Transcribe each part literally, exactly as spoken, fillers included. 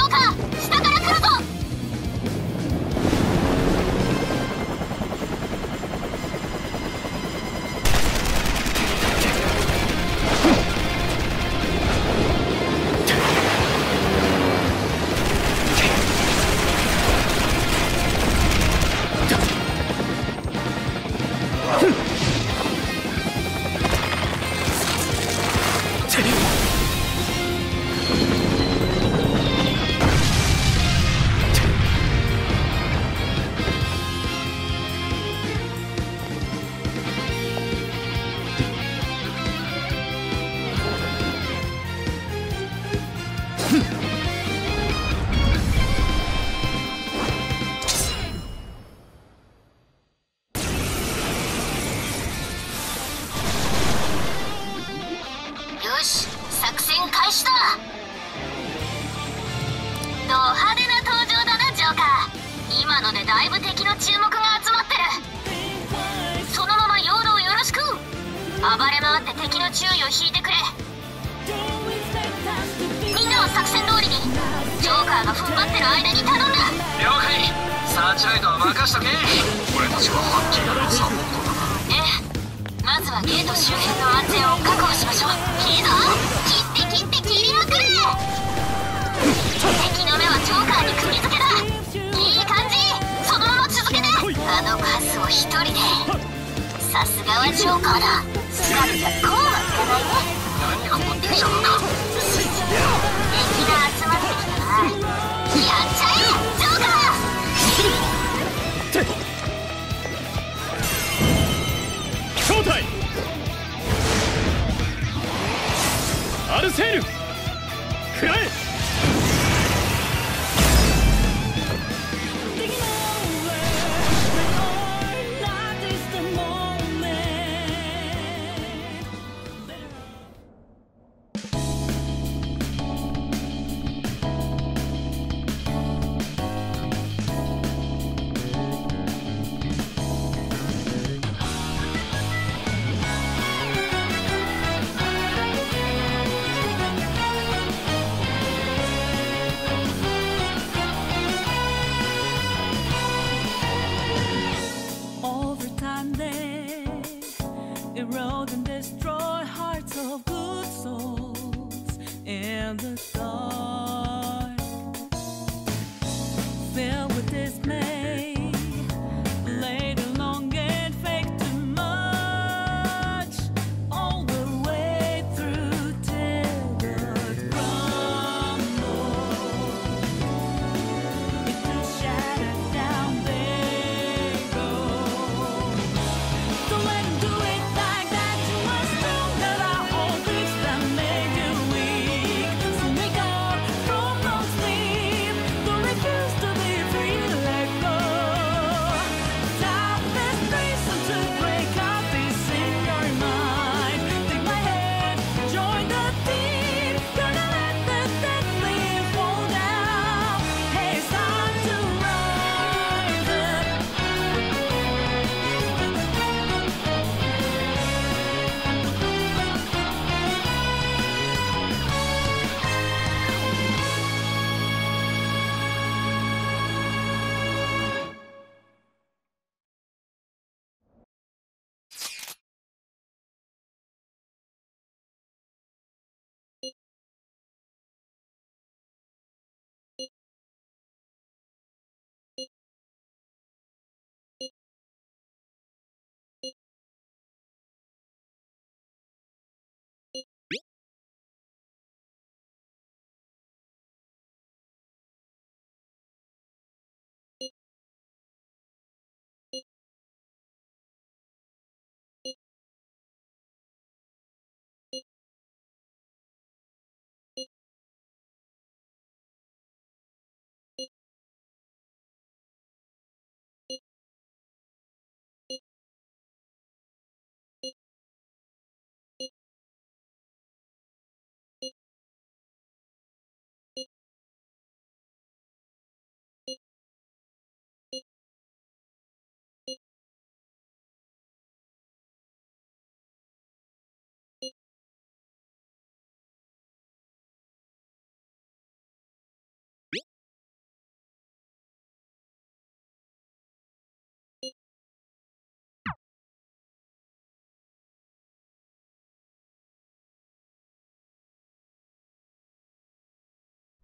カー下から来るぞ。よし、作戦開始だ。ド派手な登場だなジョーカー。今のでだいぶ敵の注目が集まってる。そのまま陽動よろしく。暴れ回って敵の注意を引いてくれ。みんなは作戦通りに。ジョーカーが踏ん張ってる間に頼んだ。 了解。サーチライトは任しとけ。俺たちはハッキーなサポートだな。 ええ、まずはゲート周辺の安全を確保しましょう。いいぞ、切って切って切りまくれ。敵の目はジョーカーに釘付けだ。いい感じ、そのまま続けて。あの数を一人で。さすがはジョーカーだ。スカルじゃこうはいかないね。 何が持ってきたのか。 敵が集まってきたな。やっちゃえジョーカー。 正体アルセール食らえ。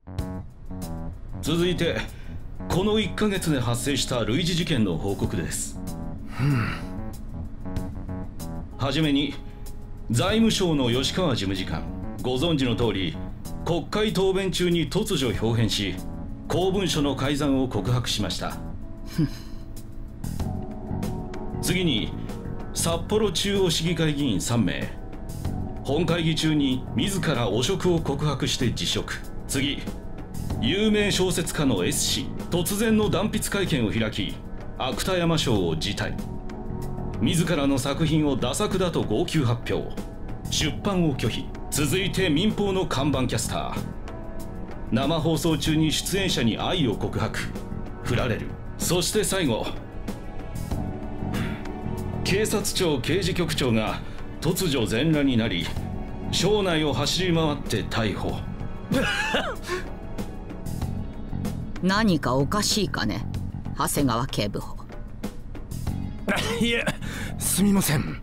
続いてこのいっかげつで発生した類似事件の報告です。はじめに財務省の吉川事務次官、ご存知の通り国会答弁中に突如表変し公文書の改ざんを告白しました。次に札幌中央市議会議員さんめい、本会議中に自ら汚職を告白して辞職。次、有名小説家の S 氏、突然の断筆会見を開き芥山賞を辞退。自らの作品をダ作だと号泣発表、出版を拒否。続いて民放の看板キャスター、生放送中に出演者に愛を告白、振られる。そして最後、警察庁刑事局長が突如全裸になり省内を走り回って逮捕。 何かおかしいかね、長谷川警部補。 いえ、すみません。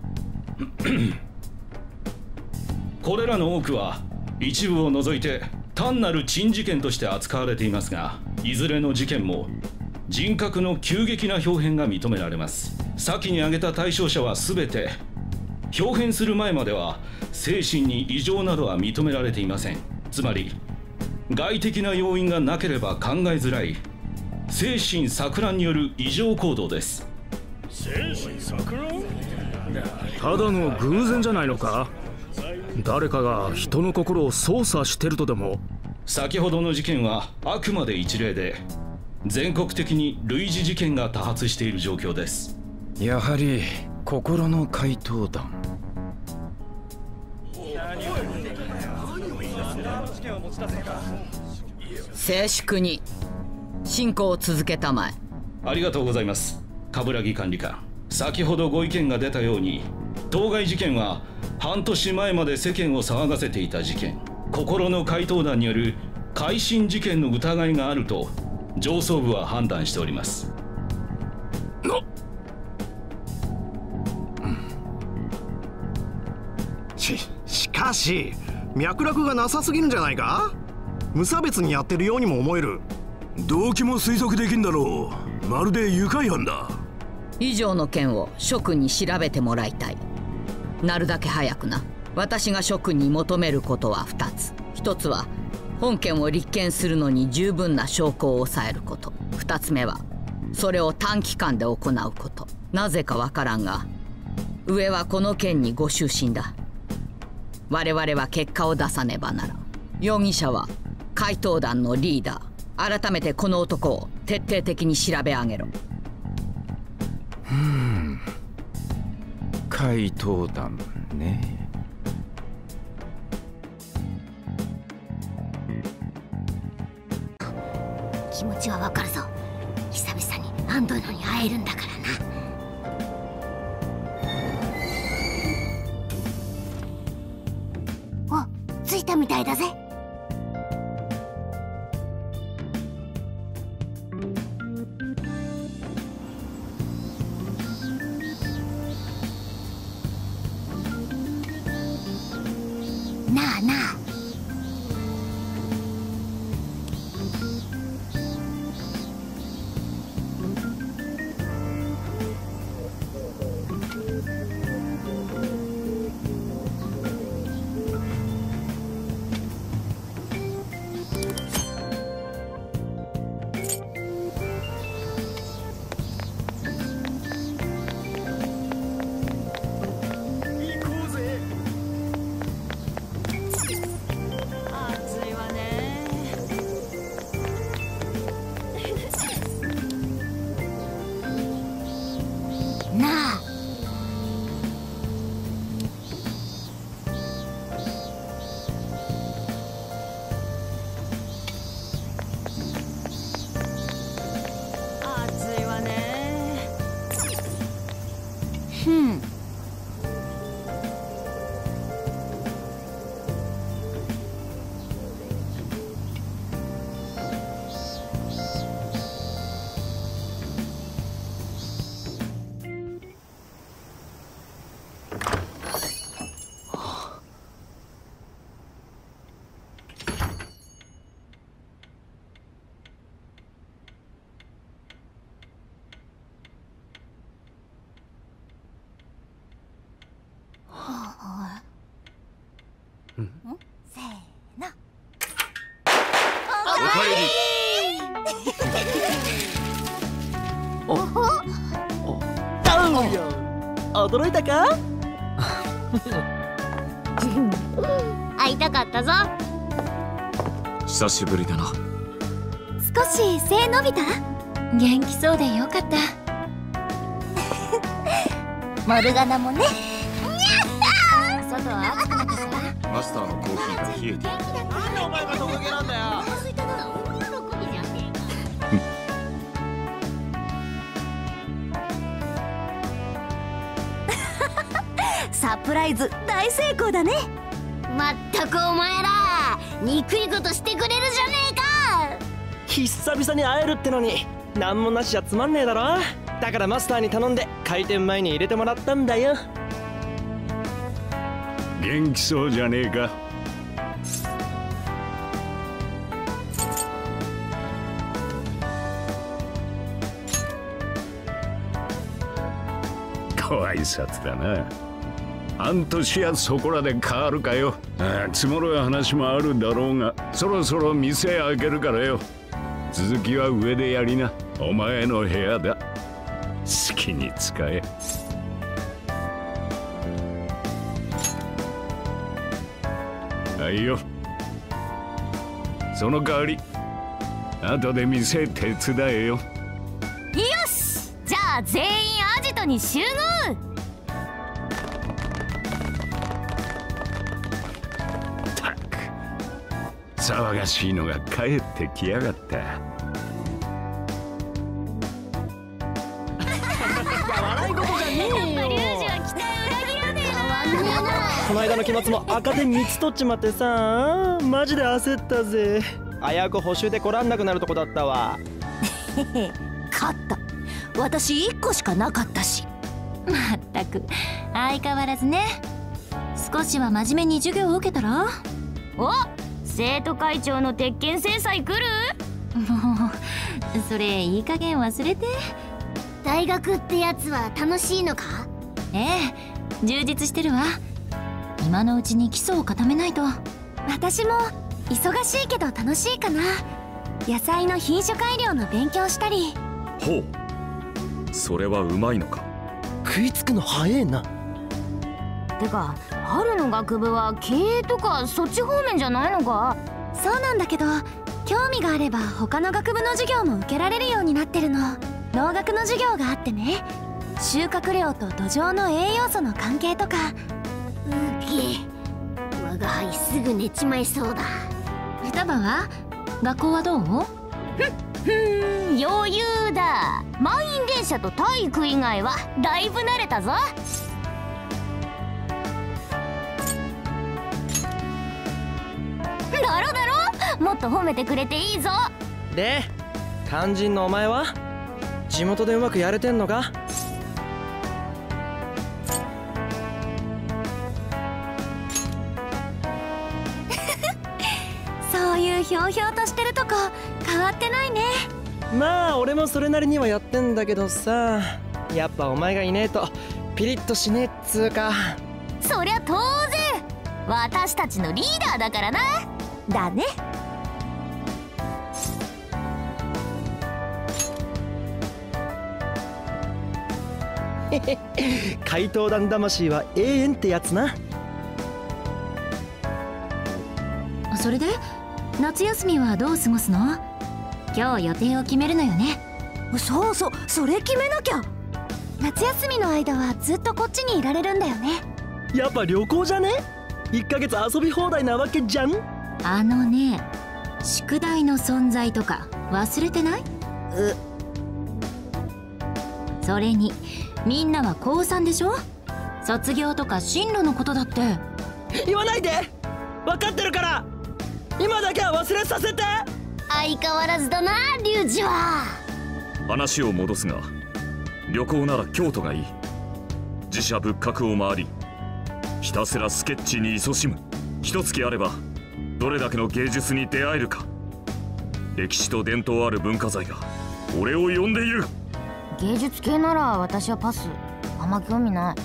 これらの多くは一部を除いて単なる珍事件として扱われていますが、いずれの事件も人格の急激な表変が認められます。先に挙げた対象者は全て表変する前までは精神に異常などは認められていません。つまり外的な要因がなければ考えづらい精神錯乱による異常行動です。 精神錯乱？ ただの偶然じゃないのか？誰かが人の心を操作してるとでも？ 先ほどの事件はあくまで一例で、全国的に類似事件が多発している状況です。 やはり心の怪盗団。 静粛に進行を続けたまえ。 ありがとうございます、冠城管理官。先ほどご意見が出たように、当該事件は半年前まで世間を騒がせていた事件、心の怪盗団による改心事件の疑いがあると上層部は判断しております。 な、 うん、ししかし脈絡がなさすぎるんじゃないか？無差別にやってるようにも思える。 動機も推測できんだろう。まるで愉快犯だ。 以上の件を諸君に調べてもらいたい。なるだけ早くな。私が諸君に求めることはふたつ。ひとつは本件を立件するのに十分な証拠を抑えること。ふたつめはそれを短期間で行うこと。なぜかわからんが上はこの件にご執心だ。我々は結果を出さねばならん。容疑者は怪盗団のリーダー。改めてこの男を徹底的に調べ上げろ。 ふん、怪盗団ね。 気持ちはわかるぞ。久々にアンドイノに会えるんだからな。お、着いたみたいだぜ。なあなあ、 おお驚いたか？ 会いたかったぞ。 久しぶりだな。 少し背伸びた？元気そうでよかった。モルガナもね。外は暑くなってさ。 マスターのコーヒーが冷えてる。 なんでお前がトカゲなんだよ。 サプライズ大成功だね。まったくお前らにくいことしてくれるじゃねえか。 久々に会えるってのに何もなしじゃつまんねえだろ。だからマスターに頼んで開店前に入れてもらったんだよ。 元気そうじゃねえか。ご挨拶だな。半年やそこらで変わるかよ。ああ、積もる話もあるだろうが、そろそろ店開けるからよ。続きは上でやりな。お前の部屋だ。好きに使え。はいよ。その代わり後で店手伝えよ。 よし、じゃあ全員アジトに集合。 たく騒がしいのが帰ってきやがった。 笑い事じゃねえよ。この間の期末も赤点みっつ取っちまってさ、マジで焦ったぜ。危うく補習で来らんなくなるとこだったわ。 勝った。私いっこしかなかったし。まったく相変わらずね。少しは真面目に授業を受けたら。お、生徒会長の鉄拳制裁来る？もうそれいい加減忘れて。大学ってやつは楽しいのか？ええ、充実してるわ。今のうちに基礎を固めないと。私も忙しいけど楽しいかな。野菜の品種改良の勉強したり。 ほう、それはうまいのか。 食いつくの早えな。 てか春の学部は経営とかそっち方面じゃないのか？そうなんだけど、興味があれば他の学部の授業も受けられるようになってるの。農学の授業があってね、収穫量と土壌の栄養素の関係とか。うげ、我が輩すぐ寝ちまいそうだ。双葉は学校はどう？ふんふん、余裕だ。満員電車と体育以外はだいぶ慣れたぞ。だろだろ、もっと褒めてくれていいぞ。 で、肝心のお前は地元でうまくやれてんのか？ そういうひょうひょうとしてるとこ変わってないね。 まあ俺もそれなりにはやってんだけどさ、やっぱお前がいねえとピリッとしねえっつうか。 そりゃ当然、私たちのリーダーだからな。だね。 怪盗団魂は永遠ってやつな。 それで夏休みはどう過ごすの？今日予定を決めるのよね。そうそう、それ決めなきゃ。夏休みの間はずっとこっちにいられるんだよね。 やっぱ旅行じゃね？いっかげつ遊び放題なわけじゃん。 あのね、宿題の存在とか忘れてない？うそれにみんなは高さんでしょ？卒業とか進路のことだって。 言わないで、分かってるから。今だけは忘れさせて。 相変わらずだな、リュウジは。 話を戻すが、旅行なら京都がいい。自社仏閣を回り、ひたすらスケッチに勤しむ。一月あればどれだけの芸術に出会えるか。歴史と伝統ある文化財が俺を呼んでいる。 芸術系なら私はパス。あんま興味ない。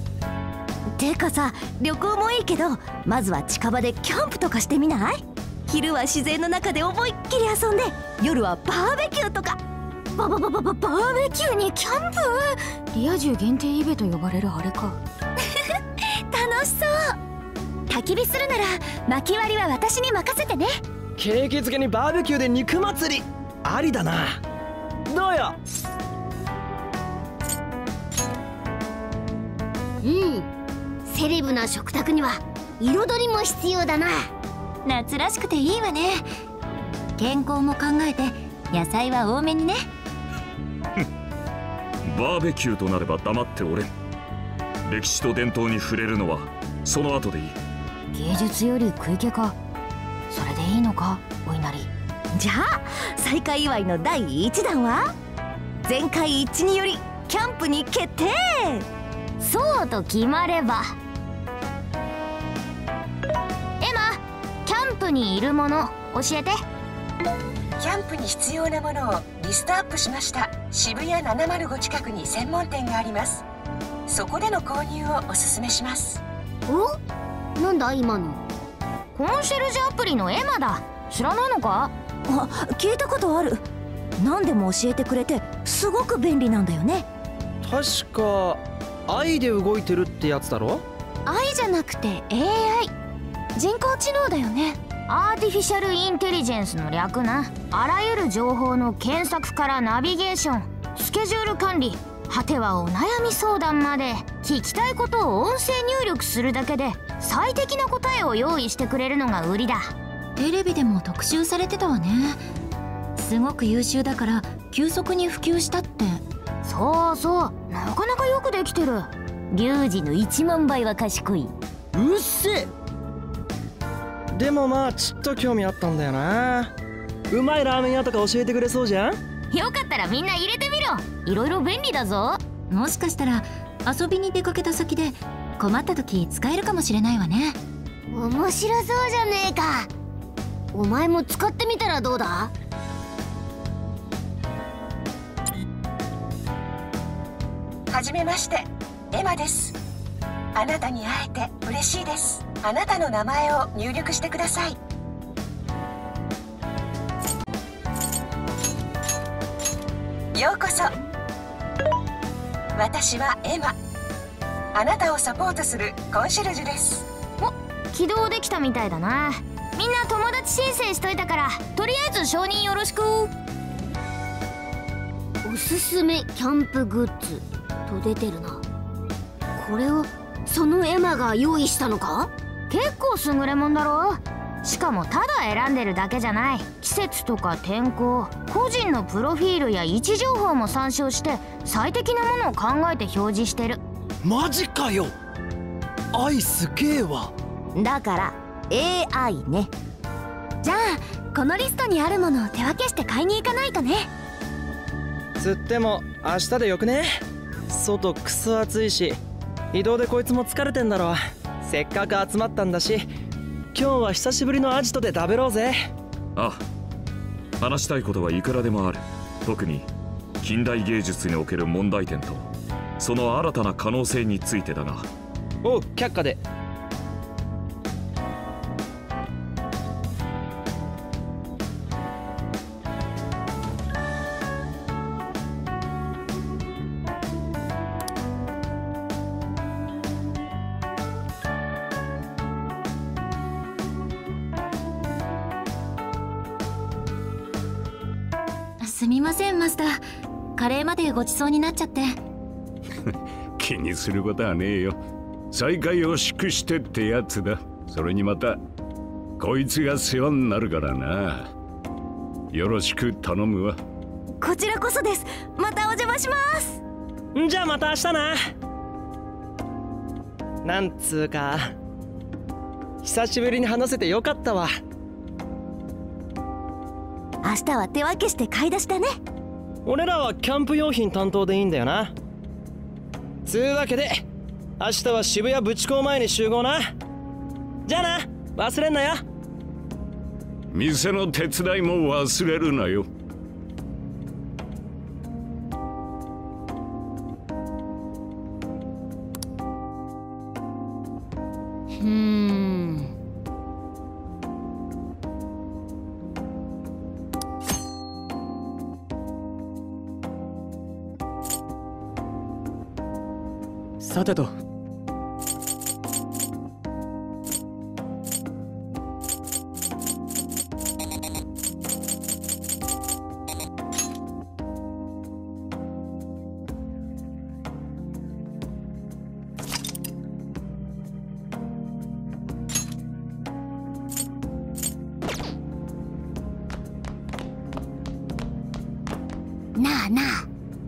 てかさ、旅行もいいけどまずは近場でキャンプとかしてみない？ 昼は自然の中で思いっきり遊んで、夜はバーベキューとか。 ババババババーベキューにキャンプ？リア充限定イベと呼ばれるあれか。 楽しそう。焚き火するなら薪割りは私に任せてね。 ケーキ漬けにバーベキューで肉祭りありだな。どうよ。 うん、セレブな食卓には彩りも必要だな。 夏らしくていいわね。健康も考えて野菜は多めにね。 バーベキューとなれば黙っておれん。歴史と伝統に触れるのはその後でいい。 芸術より食い気か。それでいいのか、お稲荷。 じゃあ再開祝いのだいいちだんは全会一致によりキャンプに決定。 そうと決まれば。エマ、キャンプにいるもの教えて。 キャンプに必要なものをリストアップしました。渋谷ななまるご近くに専門店があります。そこでの購入をおすすめします。 お、なんだ今の。 コンシェルジュアプリのエマだ。知らないのか？ あ、聞いたことある。何でも教えてくれてすごく便利なんだよね。 確か愛で動いてるってやつだろ。 愛じゃなくて エーアイ、 人工知能だよね。 アーティフィシャルインテリジェンスの略な。あらゆる情報の検索からナビゲーション、スケジュール管理、果てはお悩み相談まで、聞きたいことを音声入力するだけで最適な答えを用意してくれるのが売りだ。 テレビでも特集されてたわね。すごく優秀だから急速に普及したって。 そうそう、なかなかよくできてる。リュウジのいちまんばいは賢い。 うっせえ。でもまあちょっと興味あったんだよな。うまいラーメン屋とか教えてくれそうじゃん。 よかったらみんな入れてみろ。いろいろ便利だぞ。 もしかしたら遊びに出かけた先で困った時使えるかもしれないわね。 面白そうじゃねえか。お前も使ってみたらどうだ？ はじめまして、エマです。あなたに会えて嬉しいです。あなたの名前を入力してください。ようこそ。私はエマ。あなたをサポートするコンシェルジュです。 お、起動できたみたいだな。みんな友達申請しといたから、とりあえず承認よろしく。 おすすめキャンプグッズと出てるな。これをそのエマが用意したのか？ 結構優れもんだろ。しかもただ選んでるだけじゃない。季節とか天候、個人のプロフィールや位置情報も参照して最適なものを考えて表示してる。 マジかよ。愛すげえわ。 だから エーアイ ね。じゃあこのリストにあるものを手分けして買いに行かないとね。 つっても明日でよくね。外クソ暑いし、移動でこいつも疲れてんだろ。せっかく集まったんだし、今日は久しぶりのアジトで食べろうぜ。 ああ、話したいことはいくらでもある。特に近代芸術における問題点とその新たな可能性についてだが。 おう、却下で。 すみませんマスター、カレーまでごちそうになっちゃって。 気にすることはねえよ。再会を祝してってやつだ。それにまたこいつが世話になるからな。よろしく頼むわ。 こちらこそです。またお邪魔します。 んじゃあまた明日な。なんつうか久しぶりに話せてよかったわ。 明日は手分けして買い出しだね。 俺らはキャンプ用品担当でいいんだよな。つうわけで明日は渋谷ブチ港前に集合な。じゃあな、忘れんなよ。 店の手伝いも忘れるなよ。 うーんさてと。 なあなあ、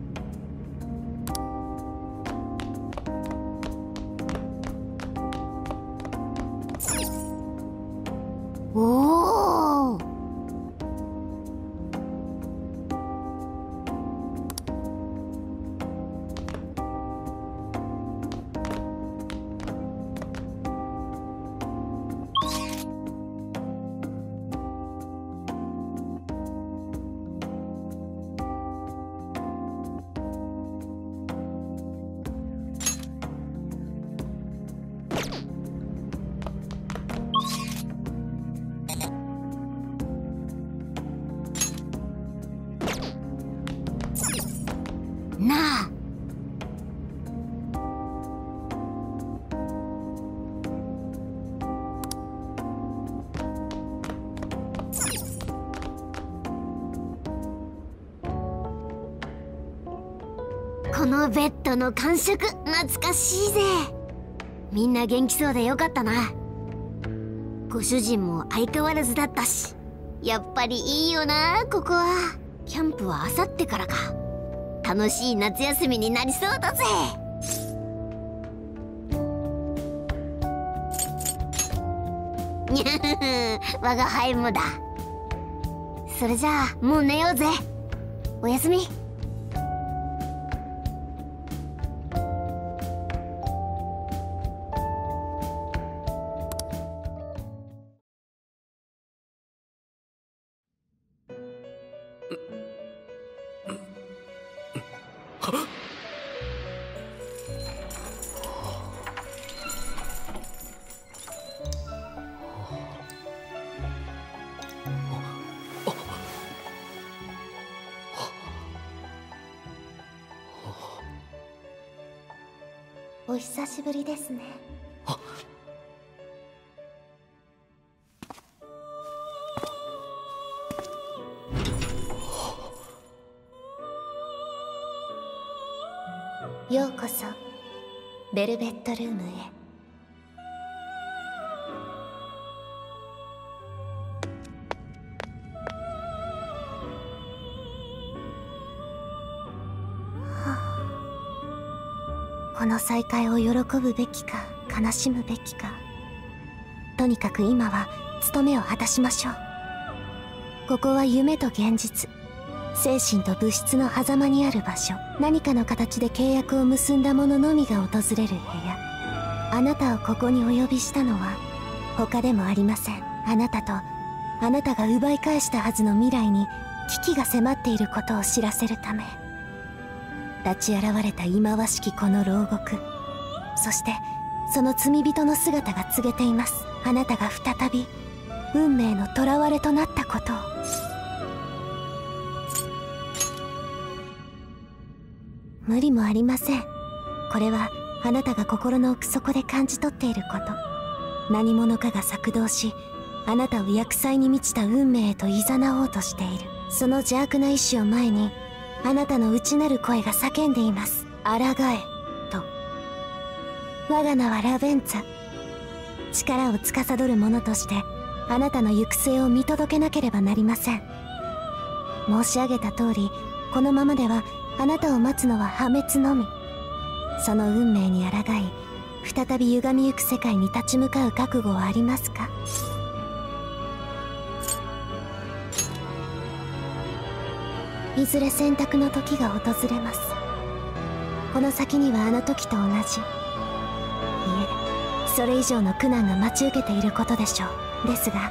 おお、なあ、このベッドの感触懐かしいぜ。みんな元気そうでよかったな。ご主人も相変わらずだったし、やっぱりいいよなここは。キャンプはあさってからか。楽しい夏休みになりそうだぜ。にゃふ我がハイムだ。それじゃあもう寝ようぜ。おやすみ。 お久しぶりですね。ようこそベルベットルームへ。この再会を喜ぶべきか悲しむべきか、とにかく今は務めを果たしましょう。ここは夢と現実、精神と物質の狭間にある場所。何かの形で契約を結んだ者のみが訪れる部屋。あなたをここにお呼びしたのは他でもありません。あなたとあなたが奪い返したはずの未来に危機が迫っていることを知らせるため。立ち現れた忌まわしきこの牢獄、そしてその罪人の姿が告げています。あなたが再び運命の囚われとなったことを。無理もありません。これはあなたが心の奥底で感じ取っていること。何者かが策動し、あなたを厄災に満ちた運命へと誘おうとしている。その邪悪な意志を前に、あなたの内なる声が叫んでいます。抗えと。我が名はラベンツァ。力を司る者としてあなたの行く末を見届けなければなりません。申し上げた通り、このままではあなたを待つのは破滅のみ。その運命に抗い、再び歪みゆく世界に立ち向かう覚悟はありますか？いずれ選択の時が訪れます。この先にはあの時と同じ、いえ、それ以上の苦難が待ち受けていることでしょう。ですが、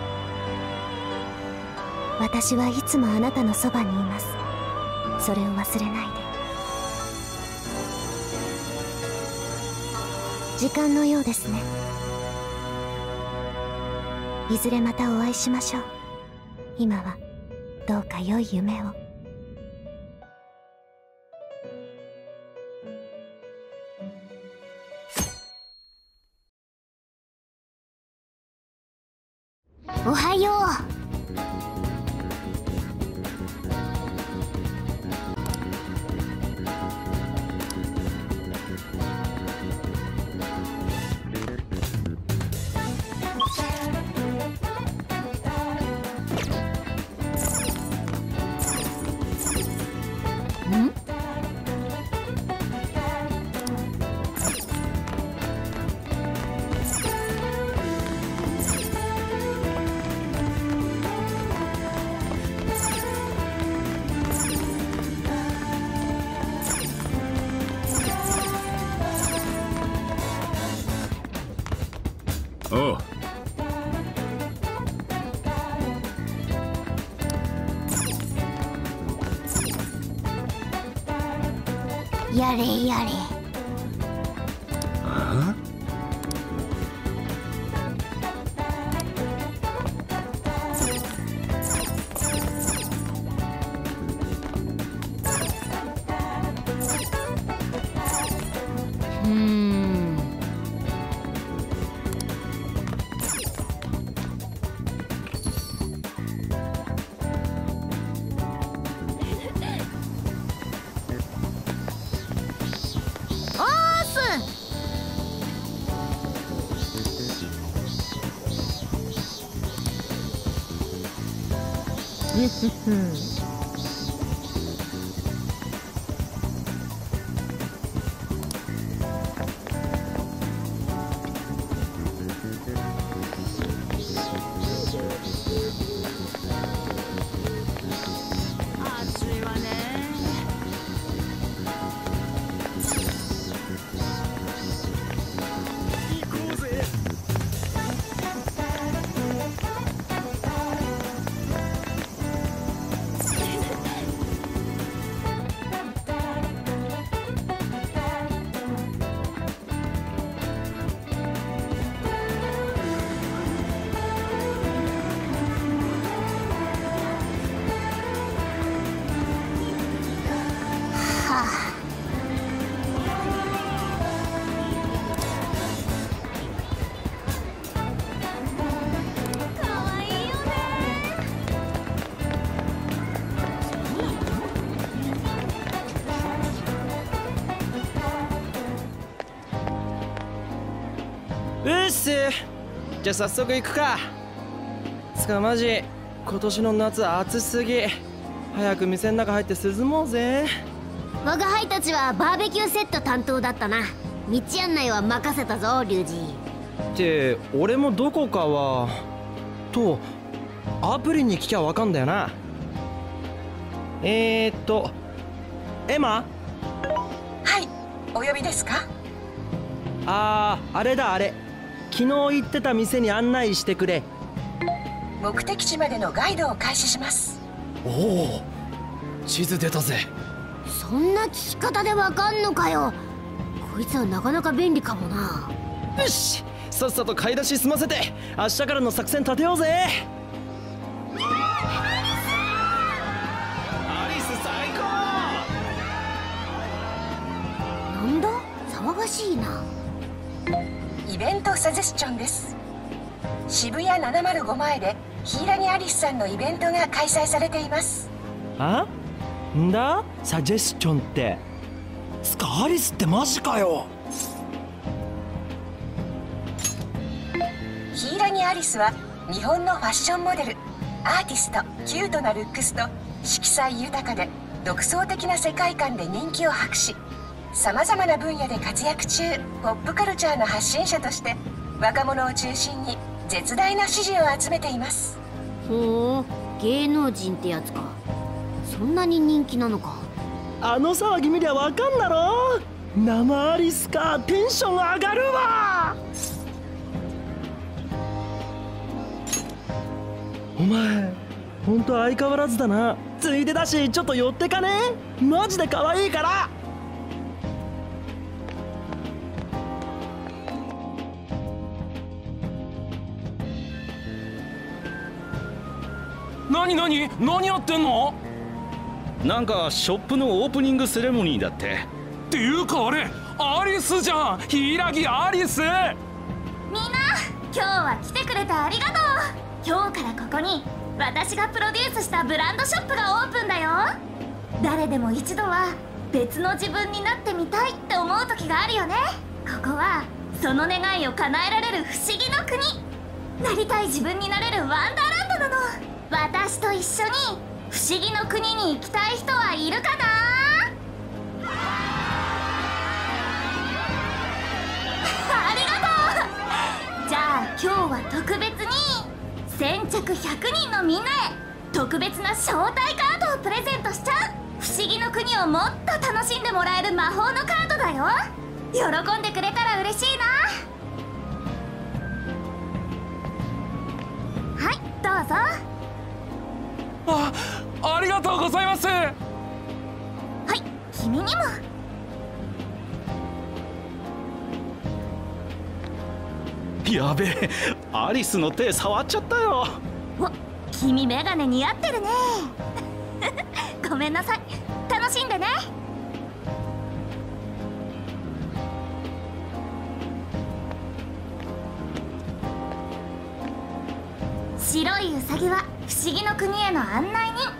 私はいつもあなたのそばにいます。それを忘れないで。時間のようですね。いずれまたお会いしましょう。今はどうか良い夢を。 やれやれ。 あうーん。 オース暑いわね。 行こうぜ。 はあ。 かわいいよね。 うっす。じゃあ早速行くか。つかマジ今年の夏暑すぎ。早く店の中入って涼もうぜ。 我が輩たちはバーベキューセット担当だったな。道案内は任せたぞ龍二。 って俺もどこかはとアプリに聞きゃわかんだよな。えー、っとエマ。 はい、お呼びですか？ あーあれだあれ。昨日行ってた店に案内してくれ。 目的地までのガイドを開始します。 おお、地図出たぜ。 そんな聞き方でわかんのかよ。こいつはなかなか便利かもな。 よし、さっさと買い出し済ませて明日からの作戦立てようぜ。アリス最高。 なんだ騒がしいな。 イベントサジェスチョンです。渋谷ななまるご前でヒイラギアリスさんのイベントが開催されています。 あんだサジェスチョンって。つかアリスってマジかよ。 ヒイラギアリスは日本のファッションモデル、アーティスト、キュートなルックスと色彩豊かで独創的な世界観で人気を博し、さまざまな分野で活躍中。ポップカルチャーの発信者として若者を中心に絶大な支持を集めています。 ほう、芸能人ってやつか。そんなに人気なのか。 あの騒ぎ見りゃわかんだろ。生アリスか、テンション上がるわ。お前ほんと相変わらずだな。ついでだしちょっと寄ってかね。マジで可愛いから。 何何何やってんの？ なんかショップのオープニングセレモニーだって。 っていうかあれアリスじゃん。ヒイラギアリス。 みんな今日は来てくれてありがとう。今日からここに私がプロデュースしたブランドショップがオープンだよ。誰でも一度は別の自分になってみたいって思う時があるよね。ここはその願いを叶えられる不思議の国。なりたい自分になれるワンダーランドなの。私と一緒に不思議の国に行きたい人はいるかな？ありがとう。じゃあ今日は特別に先着ひゃくにんのみんなへ特別な招待カードをプレゼントしちゃう。不思議の国をもっと楽しんでもらえる魔法のカードだよ。喜んでくれたら嬉しいな。はい、どうぞ。 あ、ありがとうございます。 はい、君にも。 やべえ、アリスの手触っちゃったよ。 お、君メガネ似合ってるね。ごめんなさい、楽しんでね。白いウサギは不思議の国への案内人。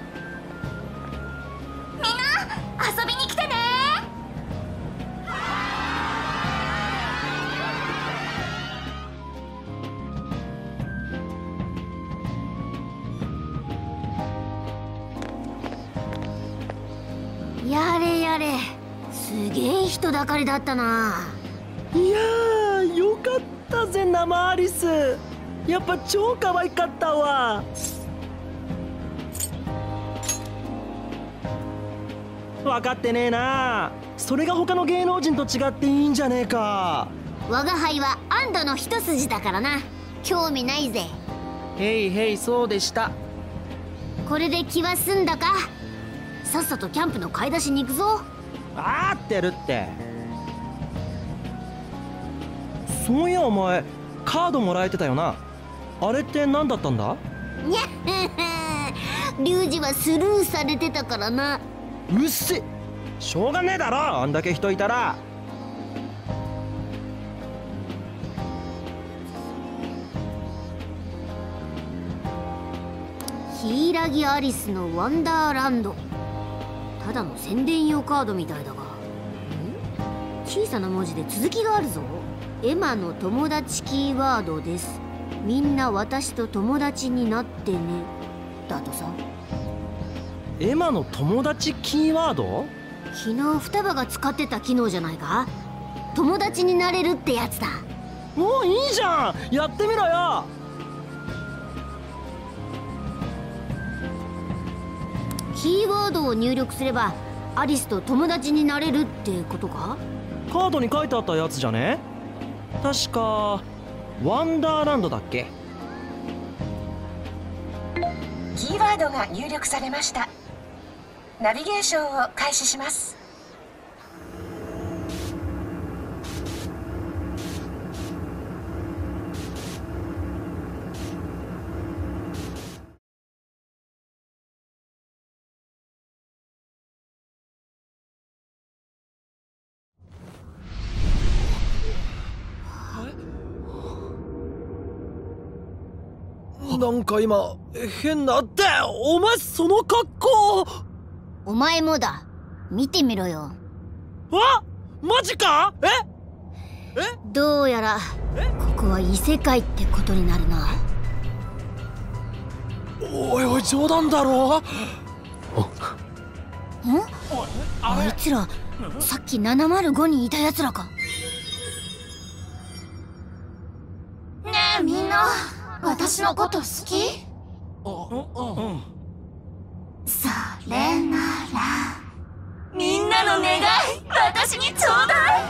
みんな遊びに来てね。 やれやれ、すげえ人だかりだったな。 いやー、よかったぜ生アリス。やっぱ超可愛かったわ。分かってねえな。それが他の芸能人と違っていいんじゃねえか。 我が輩は安堵の一筋だからな。興味ないぜ。 へいへい、そうでした。 これで気は済んだか。さっさとキャンプの買い出しに行くぞ。 あーってるって。そういやお前カードもらえてたよな。あれって何だったんだ？ にゃっリュウジはスルーされてたからな。 うっせ、しょうがねえだろ、あんだけ人いたら。 ヒイラギアリスのワンダーランド。ただの宣伝用カードみたいだが、ん？小さな文字で続きがあるぞ。エマの友達キーワードです。みんな私と友達になってね。だとさ。 エマの友達キーワード？ 昨日双葉が使ってた機能じゃないか。友達になれるってやつだ。 もういいじゃん、やってみろよ。 キーワードを入力すればアリスと友達になれるってことか？ カードに書いてあったやつじゃね？確かワンダーランドだっけ？ キーワードが入力されました。ナビゲーションを開始します。 なんか今変なって。お前その格好。 お前もだ、見てみろよ。 あ、マジか？ええどうやらここは異世界ってことになるな。 おいおい、冗談だろ。 ん？あいつらさっきななまるごにいたやつらか。 ねえみんな、私のこと好き？それならみんなの願い私にちょうだい。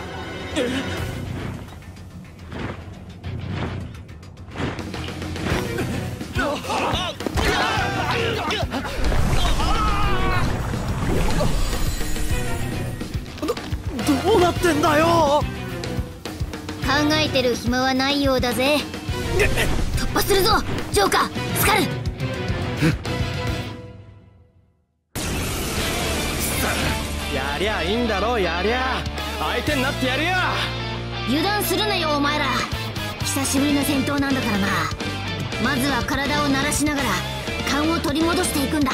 どうなってんだよ。 考えてる暇はないようだぜ。突破するぞジョーカー、スカル。 やりゃいいんだろ、やりゃ相手になってやるよ。 油断するなよお前ら。久しぶりの戦闘なんだからな。まずは体を慣らしながら勘を取り戻していくんだ。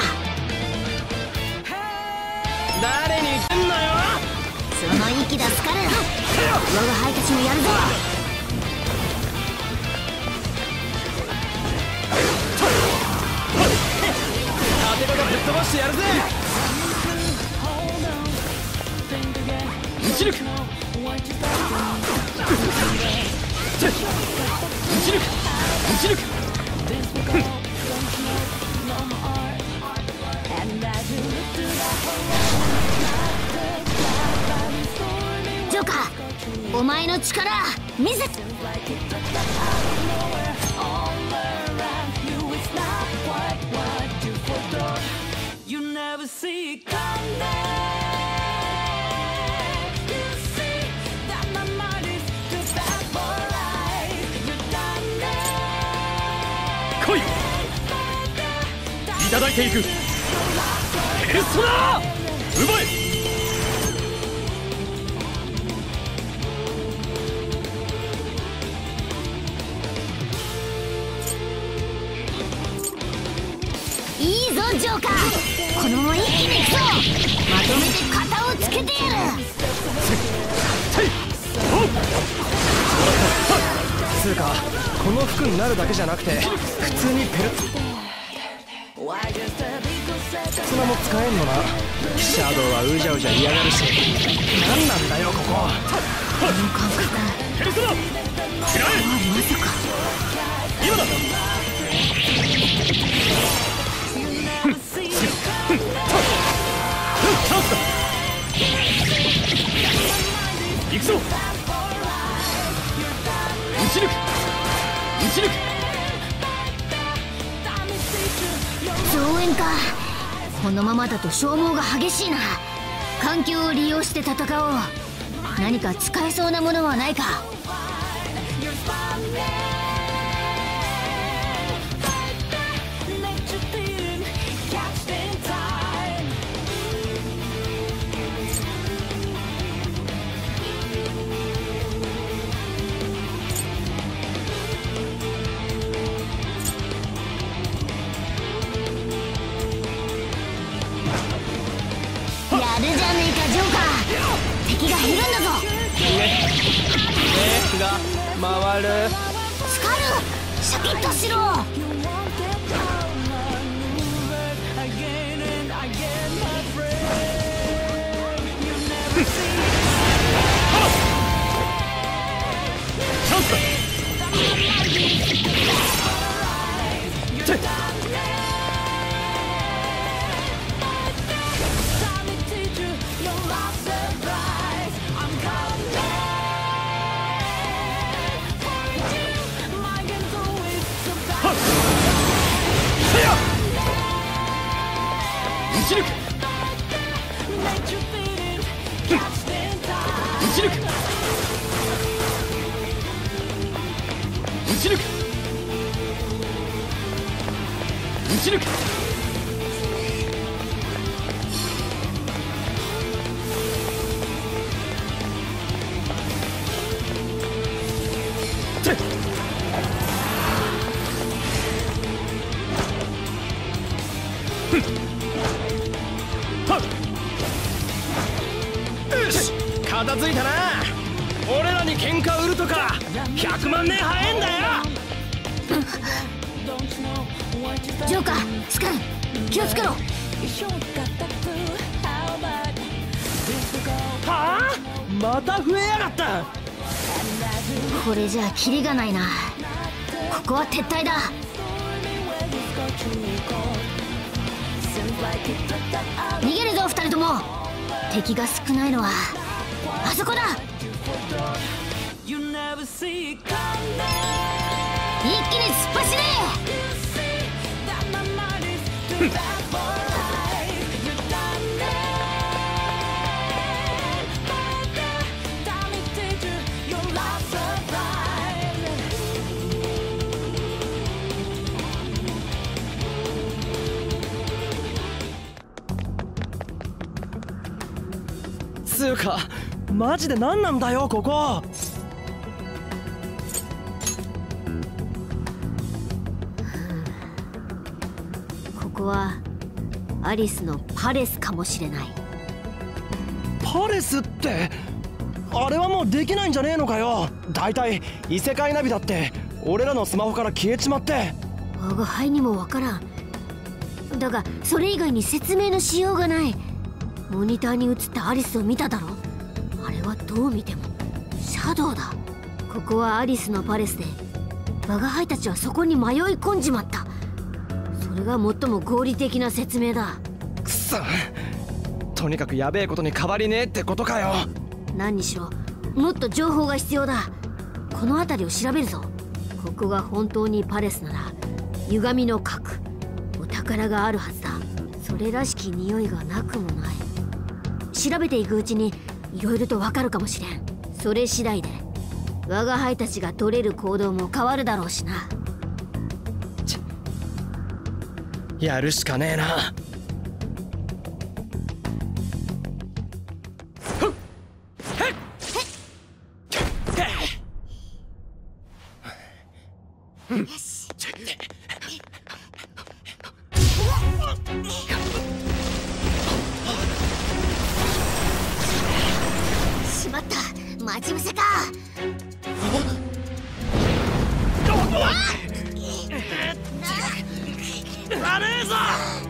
誰に言ってんのよ。 その息だスカル。我が輩たちもやるぞ。 当て場がぶっ飛ばしてやるぜ。撃ち抜く撃ち抜く撃ち抜く。 ジョーカー、お前の力見せて。 いただいていく。ペルソナ奪え。 いいぞジョーカー、このまま一気にいくぞ。まとめて型をつけてやる。 つうかこの服になるだけじゃなくて普通にペルツナも使えんのな。シャドウはうじゃうじゃ嫌がるし、何なんだよここ。 この感覚、 ペルソナ食らえ。 まさか今だ。チャンスだ。行くぞ。打ち抜く打ち抜く。 増援か。このままだと消耗が激しいな。環境を利用して戦おう。何か使えそうなものはないか。やるじゃねえかジョーカー、敵が減るんだぞ。 目が回る。 スカル、シャキッとしろ。 チャンスだ。打ち抜く打ち抜く打ち抜く打ち抜く。 よし片付いたな。俺らに喧嘩売るとかひゃくまん年早えんだよ。 ジョーカー、スカル、気をつけろ。 はあ、また増えやがった。 これじゃあキリがないな。ここは撤退だ。逃げるぞ二人とも。敵が少ないのはあそこだ。一気に突っ走れ。 つうかマジで何なんだよここ。 ここはアリスのパレスかもしれない。 パレスってあれはもうできないんじゃねえのかよ。だいたい異世界ナビだって俺らのスマホから消えちまって。 我が輩にもわからん。だがそれ以外に説明のしようがない。モニターに映ったアリスを見ただろ。あれはどう見てもシャドウだ。ここはアリスのパレスで我が輩たちはそこに迷い込んじまった。それが最も合理的な説明だ。 くそ、とにかくやべえことに変わりねえってことかよ。 何にしろもっと情報が必要だ。この辺りを調べるぞ。ここが本当にパレスなら歪みの核、お宝があるはずだ。それらしき匂いがなくもない。調べていくうちにいろいろとわかるかもしれん。それ次第で我が輩たちが取れる行動も変わるだろうしな。 やるしかねえな。 しまった、待ち伏せか。 ダメーぞ。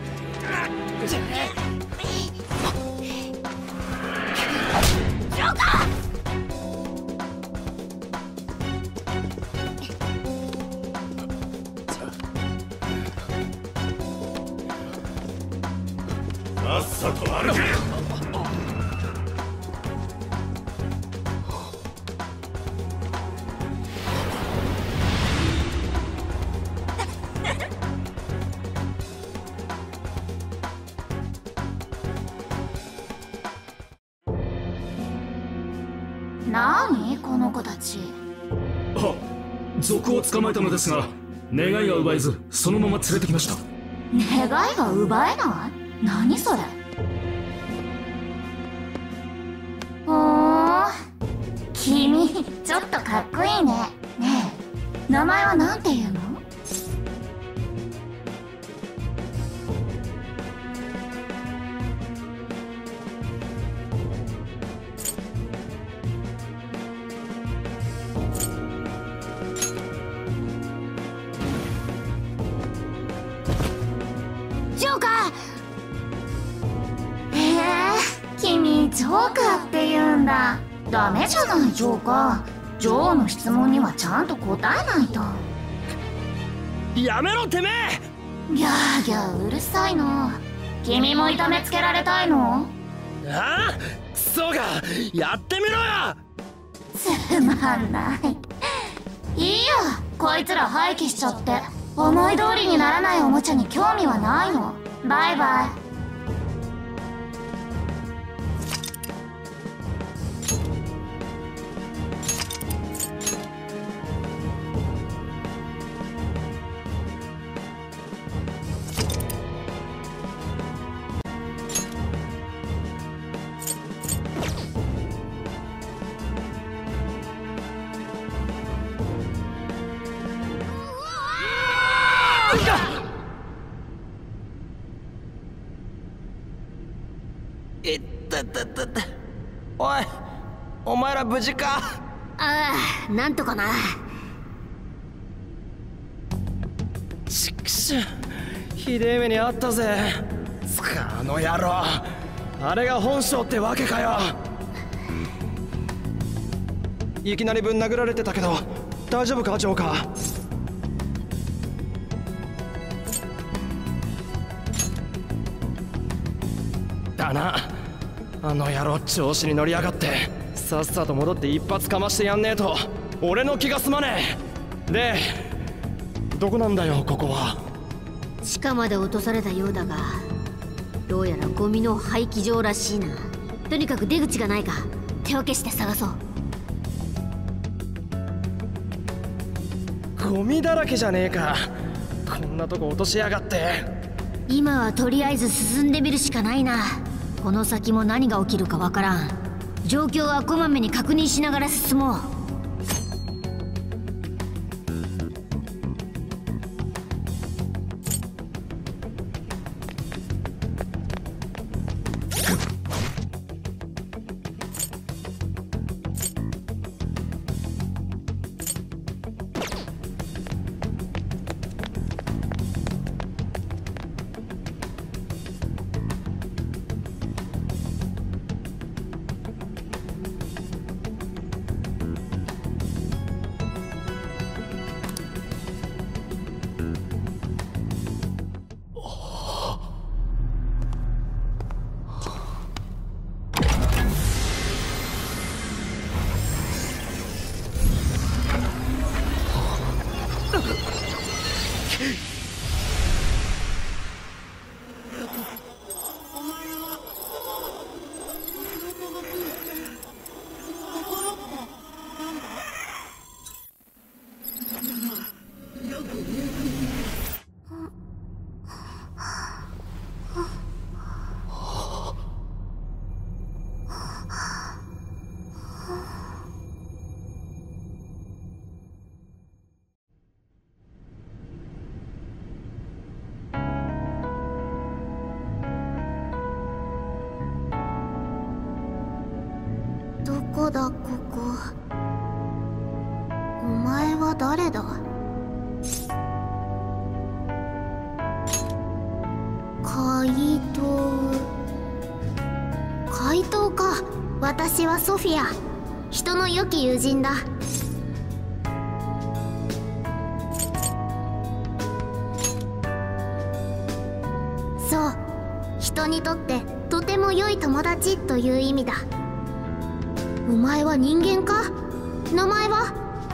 ジョーカー。 さっさと歩け。 なにこの子たち。 あ、賊を捕まえたのですが、願いが奪えずそのまま連れてきました。 願いが奪えない？何それ。ほー、君ちょっとかっこいいね。ねえ、名前はなんていうの？ ジョーカー。 へえ、君ジョーカーって言うんだ。ダメじゃないジョーカー。女王の質問にはちゃんと答えないと。 やめろてめえ。 ギャーギャーうるさいの。君も痛めつけられたいの？ ああ、そうか、やってみろよ。 つまんない。いいよ、こいつら廃棄しちゃって。思い通りにならないおもちゃに興味はないの。バイバイ。 いったったったった。おい、お前ら無事か？ ああ、なんとかな。 ちくしゅう、ひでえ目にあったぜ。つか、あの野郎、あれが本性ってわけかよ。いきなりぶん殴られてたけど大丈夫か、ジョーカー？だな、あの野郎調子に乗りやがって。さっさと戻って一発かましてやんねえと俺の気が済まねえ。で、どこなんだよここは。 地下まで落とされたようだが、どうやらゴミの廃棄場らしいな。とにかく出口がないか手分けして探そう。 ゴミだらけじゃねえか。こんなとこ落としやがって。 今はとりあえず進んでみるしかないな。この先も何が起きるかわからん。状況はこまめに確認しながら進もう。 こだここ。お前は誰だ？怪盗。怪盗か。私はソフィア、人の良き友人だ。そう、人にとってとても良い友達という意味だ。お前は人間か？名前は？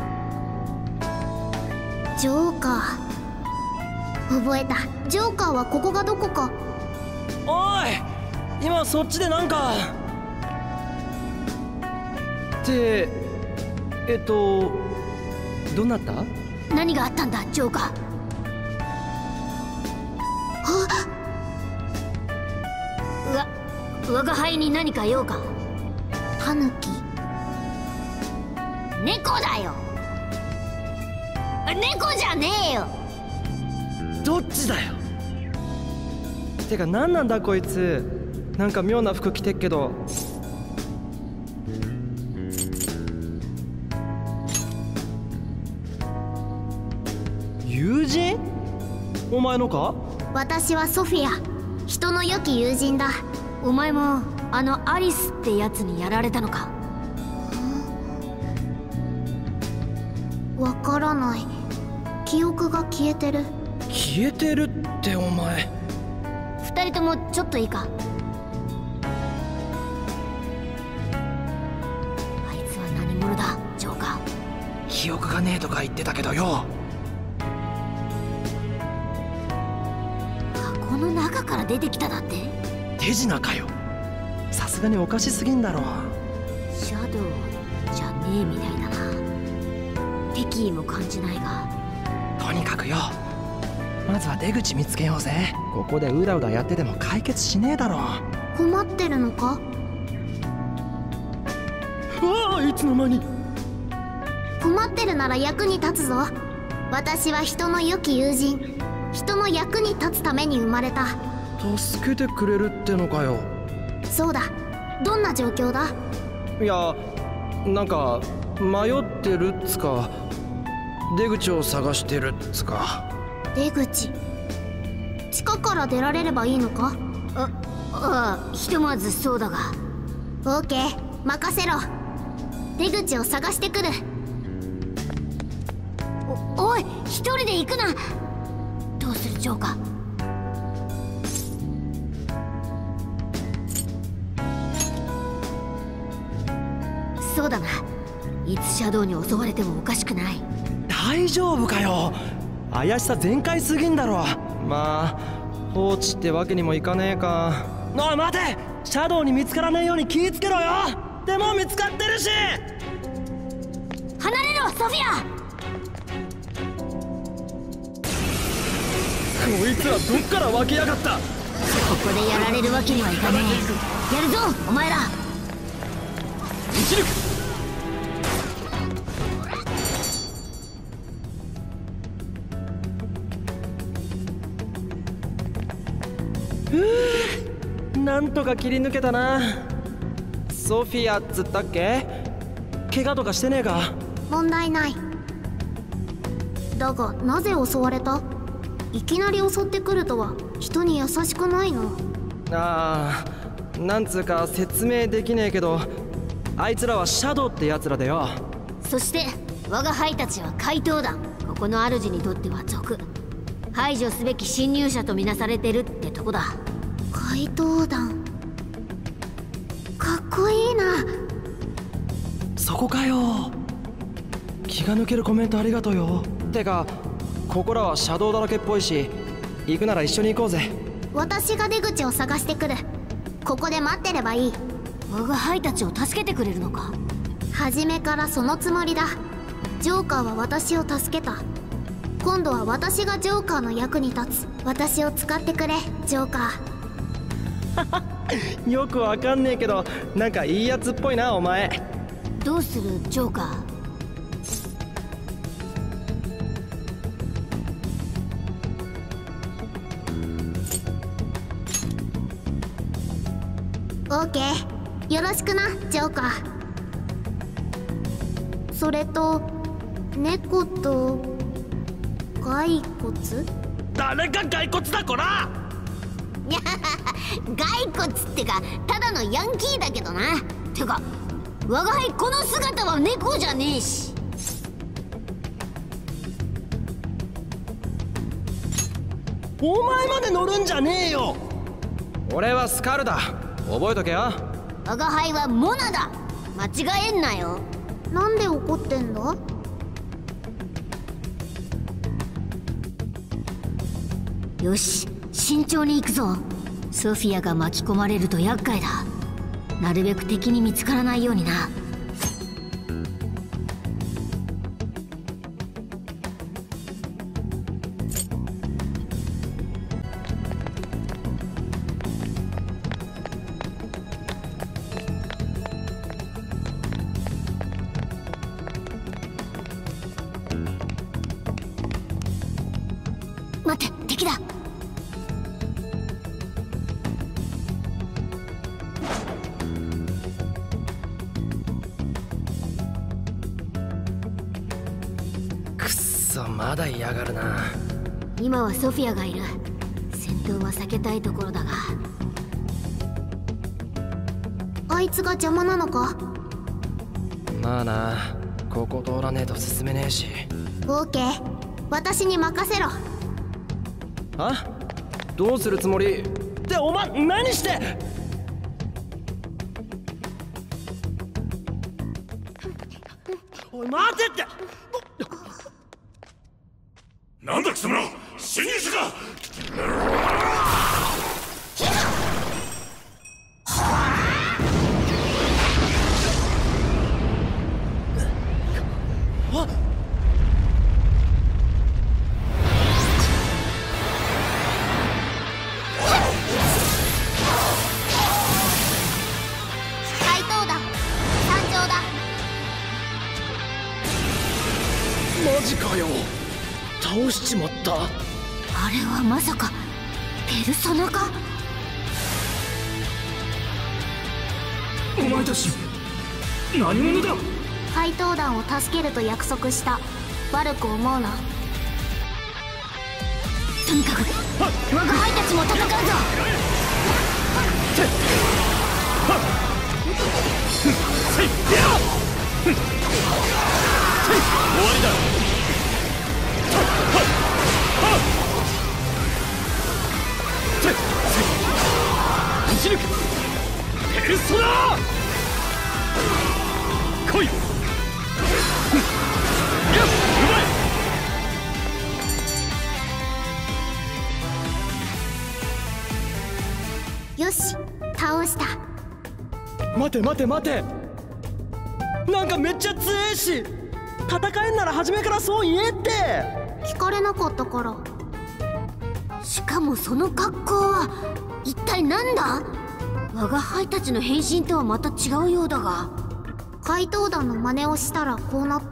ジョーカー。覚えた。ジョーカーはここがどこか。 おい、今そっちでなんかってえっとどうなった？ 何があったんだジョーカー。わ我が輩に何か用か？ タヌキ。 猫だよ。猫じゃねえよ。 どっちだよ。てか何なんだこいつ。なんか妙な服着てっけど。友人？お前のか？ 私はソフィア、人の良き友人だ。 お前もあのアリスってやつにやられたのか？ わからない。記憶が消えてる。 消えてるってお前。 二人ともちょっといいか？あいつは何者だジョーカー。 記憶がねえとか言ってたけどよ。 箱の中から出てきただって？ 手品かよ。さすがにおかしすぎんだろ。 シャドウじゃねえみたいだな。敵意も感じないが。 とにかくよ、まずは出口見つけようぜ。ここでうだうだやってても解決しねえだろ。 困ってるのか？ うわあ、いつの間に。 困ってるなら役に立つぞ。私は人の良き友人、人の役に立つために生まれた。 助けてくれるってのかよ。 そうだ。どんな状況だ？ いや、なんか迷ってるっつか、出口を探してるっつか。 出口。地下から出られればいいのか？ あ、ああ、ひとまずそうだが。 オーケー、任せろ。出口を探してくる。 お、おい、一人で行くな。どうするジョーカー？そうだな。いつシャドウに襲われてもおかしくない。 大丈夫かよ。怪しさ全開すぎんだろ。まあ放置ってわけにもいかねえか。おい待て、シャドウに見つからないように気ぃつけろよ。でも見つかってるし。 離れろソフィア。 こいつらどっから湧きやがった。 ここでやられるわけにはいかねえ。やるぞお前ら。 一力。ふう、なんとか切り抜けたな。ソフィアっつったっけ？怪我とかしてねえか？ 問題ない。だがなぜ襲われた？いきなり襲ってくるとは人に優しくないの？ ああ、なんつうか説明できねえけど、あいつらはシャドウってやつらだよ。 そして我が輩たちは怪盗団。ここの主にとっては賊。排除すべき侵入者とみなされてるってとこだ。 怪盗団、かっこいいな。 そこかよ。気が抜けるコメントありがとうよ。てかここらはシャドウだらけっぽいし、行くなら一緒に行こうぜ。 私が出口を探してくる。ここで待ってればいい。 我が輩たちを助けてくれるのか？ 初めからそのつもりだ。ジョーカーは私を助けた。今度は私がジョーカーの役に立つ。私を使ってくれジョーカー。よくわかんねえけど、なんかいいやつっぽいなお前。 どうするジョーカー？ オーケー、よろしくなジョーカー。 それと猫と骸骨。 誰が骸骨だこら。 骸骨ってかただのヤンキーだけどな。てか我が輩この姿は猫じゃねえし。 お前まで乗るんじゃねえよ。俺はスカルだ、覚えとけよ。 我が輩はモナだ、間違えんなよ。 なんで怒ってんだ。 よし、慎重に行くぞ。ソフィアが巻き込まれると厄介だ。なるべく敵に見つからないようにな。待って、敵だ。 くっそ、まだ嫌がるな。 今はソフィアがいる。戦闘は避けたいところだが。 あいつが邪魔なのか。 まあな、ここ通らねえと進めねえし。 オーケー、私に任せろ。 あ、どうするつもりってお前何して。おい待てって。 なんだ貴様ら、侵入者か。 あっ、マジかよ、倒しちまった。 あれはまさかペルソナか。 お前たち何者だ。 怪盗団を助けると約束した。悪く思うな。 とにかく我が輩たちも戦うぞ。 終わりだ。打ち抜くペルソナ来い。やっ、うまい。よし、倒した。 待て待て待て、なんかめっちゃ強えし、戦えんなら初めからそう言えって。 聞かれなかったから。 しかもその格好は一体なんだ。我が輩たちの変身とはまた違うようだが。 怪盗団の真似をしたらこうなった。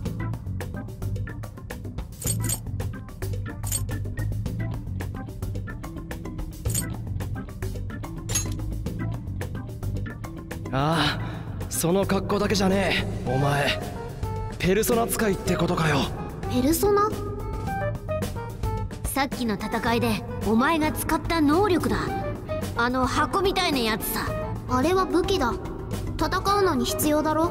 ああ、その格好だけじゃねえ。お前ペルソナ使いってことかよ。 ペルソナ？ さっきの戦いでお前が使った能力だ。あの箱みたいなやつさ。 あれは武器だ。戦うのに必要だろ。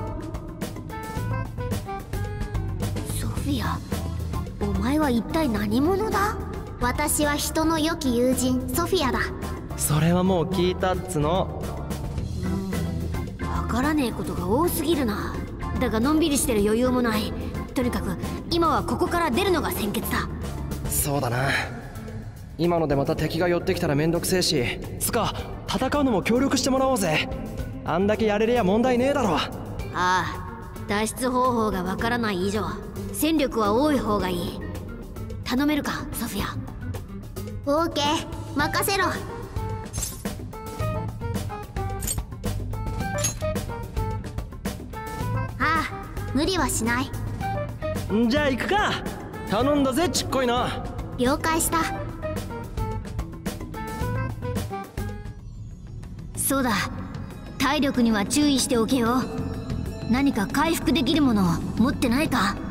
ソフィア、お前は一体何者だ。 私は人の良き友人ソフィアだ。 それはもう聞いたっつの。 わからねえことが多すぎるな。だがのんびりしてる余裕もない。とにかく今はここから出るのが先決だ。 そうだな。今のでまた敵が寄ってきたらめんどくせえし、つか戦うのも協力してもらおうぜ。あんだけやれりゃ問題ねえだろ。 ああ、脱出方法がわからない以上戦力は多い方がいい。頼めるかソフィア。 オーケー、任せろ。ああ、無理はしない。 んじゃあ行くか。頼んだぜちっこいな。 了解した。 そうだ、体力には注意しておけよ。 何か回復できるもの持ってないか？